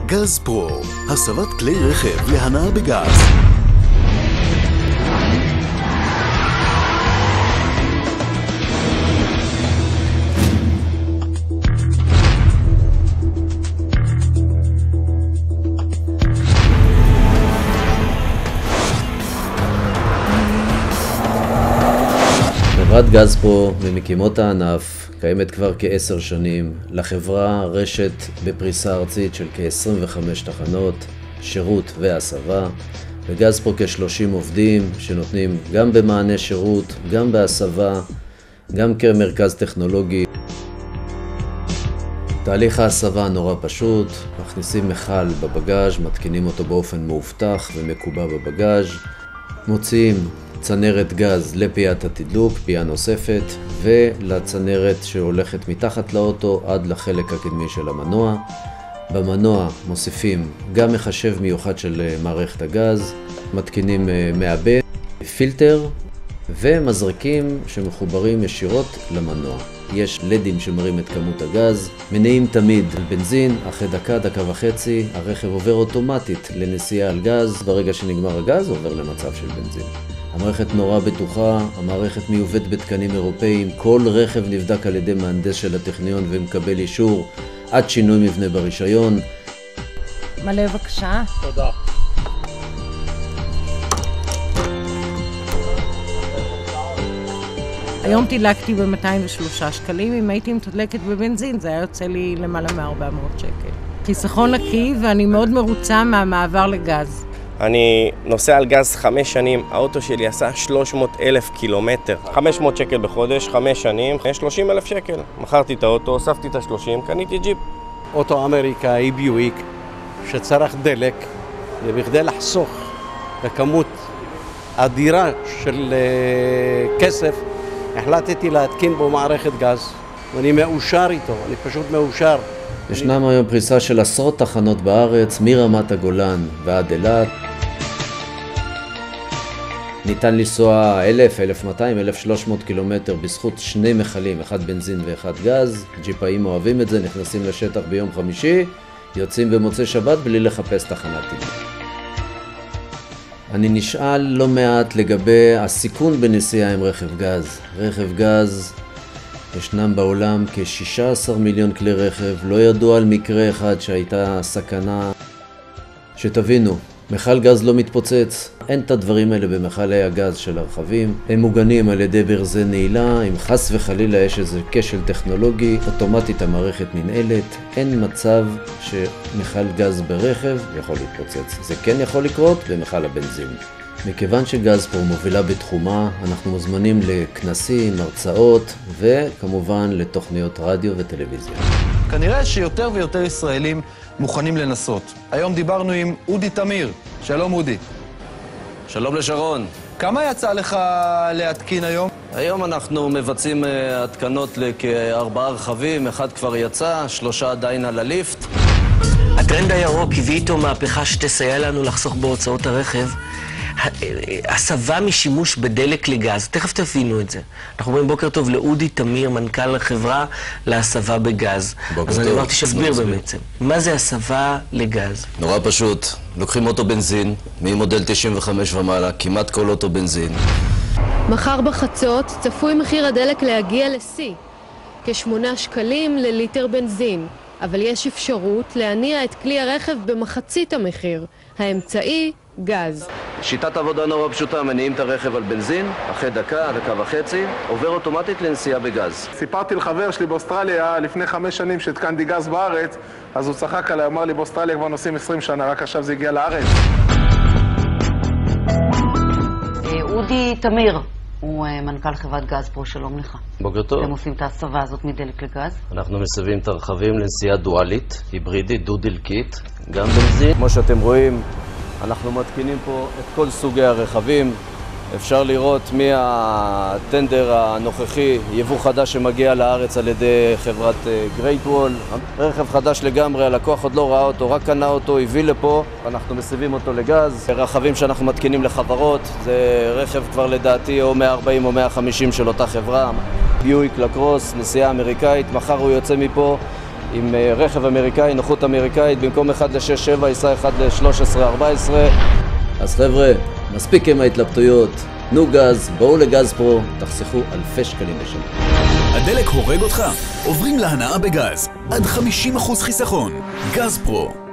גז פרו, הסבת כלי רכב להנעה בגז. חברת גז פרו ממקימות הענף קיימת כבר כ10 שנים. לחברה רשת בפריסה ארצית של כ25 תחנות, שירות והסבה. בגז פרו כ30 עובדים שנותנים גם במענה שירות, גם בהסבה, גם כמרכז טכנולוגי. תהליך ההסבה נורא פשוט, מכניסים מכל בבגאז', מתקינים אותו באופן מאובטח ומקובע בבגאז', מוציאים צנרת גז לפיית התדלוק, פייה נוספת, ולצנרת שהולכת מתחת לאוטו עד לחלק הקדמי של המנוע. במנוע מוסיפים גם מחשב מיוחד של מערכת הגז, מתקינים מעבד, פילטר ומזרקים שמחוברים ישירות למנוע. יש לדים שמראים את כמות הגז, מניעים תמיד על בנזין, אחרי דקה, דקה וחצי, הרכב עובר אוטומטית לנסיעה על גז, ברגע שנגמר הגז עובר למצב של בנזין. המערכת נורא בטוחה, המערכת מיובאת בתקנים אירופאיים, כל רכב נבדק על ידי מהנדס של הטכניון ומקבל אישור עד שינוי מבנה ברישיון. מלא בבקשה. תודה. היום תדלקתי ב-203 שקלים, אם הייתי מתדלקת בבנזין זה היה יוצא לי למעלה מ-400 שקל. חיסכון נקי ואני מאוד מרוצה מהמעבר לגז. אני נוסע על גז 5 שנים, האוטו שלי עשה 300,000 קילומטר. 500 שקל בחודש, 5 שנים, 30,000 שקל. מכרתי את האוטו, הוספתי את ה-30, קניתי ג'יפ. אוטו אמריקאי ביואיק שצרך דלק, ובכדי לחסוך בכמות אדירה של כסף, החלטתי להתקין בו מערכת גז, ואני מאושר איתו, אני פשוט מאושר. ישנם היום פריסה של עשרות תחנות בארץ, מרמת הגולן ועד אילת. ניתן לנסוע 1,000, 1,200, 1,300 קילומטר בזכות 2 מכלים, אחד בנזין ואחד גז. ג'יפאים אוהבים את זה, נכנסים לשטח ביום חמישי, יוצאים במוצאי שבת בלי לחפש תחנת תדלוק. אני נשאל לא מעט לגבי הסיכון בנסיעה עם רכב גז. רכב גז, ישנם בעולם כ-16 מיליון כלי רכב, לא ידוע על מקרה אחד שהייתה סכנה. שתבינו, מכל גז לא מתפוצץ, אין את הדברים האלה במכלי הגז של הרכבים. הם מוגנים על ידי ברזי נעילה, אם חס וחלילה יש איזה כשל טכנולוגי, אוטומטית המערכת ננעלת. אין מצב שמכל גז ברכב יכול להתפוצץ. זה כן יכול לקרות במכל הבנזין. מכיוון שגז פרו מובילה בתחומה, אנחנו מוזמנים לכנסים, הרצאות וכמובן לתוכניות רדיו וטלוויזיה. כנראה שיותר ויותר ישראלים מוכנים לנסות. היום דיברנו עם אודי תמיר. שלום אודי. שלום לשרון. כמה יצא לך להתקין היום? היום אנחנו מבצעים התקנות לכ4 רכבים, אחד כבר יצא, 3 עדיין על הליפט. הטרנד הירוק הביא איתו מהפכה שתסייע לנו לחסוך בהוצאות הרכב. הסבה משימוש בדלק לגז, תכף תבינו את זה. אנחנו אומרים בוקר טוב לאודי תמיר, מנכ"ל החברה להסבה בגז. אז אני אמרתי שנסביר בעצם. מה זה הסבה לגז? נורא פשוט, לוקחים אוטו בנזין, ממודל 95 ומעלה, כמעט כל אוטו בנזין. מחר בחצות צפוי מחיר הדלק להגיע לשיא, כ8 שקלים לליטר בנזין. אבל יש אפשרות להניע את כלי הרכב במחצית המחיר. האמצעי, גז. שיטת עבודה נורא פשוטה, מניעים את הרכב על בנזין, אחרי דקה, דקה וחצי, עובר אוטומטית לנסיעה בגז. סיפרתי לחבר שלי באוסטרליה, לפני 5 שנים שהתקנתי גז בארץ, אז הוא צחק עליי, אמר לי באוסטרליה כבר נוסעים 20 שנה, רק עכשיו זה הגיע לארץ. אודי תמיר הוא מנכ"ל חברת גז פרו, שלום לך. בוקר טוב. אתם עושים את ההסבה הזאת מדלק לגז? אנחנו מסבים את הרכבים לנסיעה דואלית, היברידית, דו-דלקית, גם בנזין. כמו שאתם רואים, אנחנו מתקינים פה את כל סוגי הרכבים. אפשר לראות מהטנדר הנוכחי, יבוא חדש שמגיע לארץ על ידי חברת גרייט וול. רכב חדש לגמרי, הלקוח עוד לא ראה אותו, רק קנה אותו, הביא לפה. אנחנו מסבים אותו לגז. רכבים שאנחנו מתקינים לחברות, זה רכב כבר לדעתי או 140 או 150 של אותה חברה. ביואיק לקרוס, נסיעה אמריקאית, מחר הוא יוצא מפה עם רכב אמריקאי, נוחות אמריקאית, במקום 1.6.7 ייסע 1.13.14. אז חבר'ה, מספיק עם ההתלבטויות, תנו גז, בואו לגז פרו, תחסכו אלפי שקלים בשנה. הדלק הורג אותך? עוברים להנאה בגז, עד 50% חיסכון. גז פרו.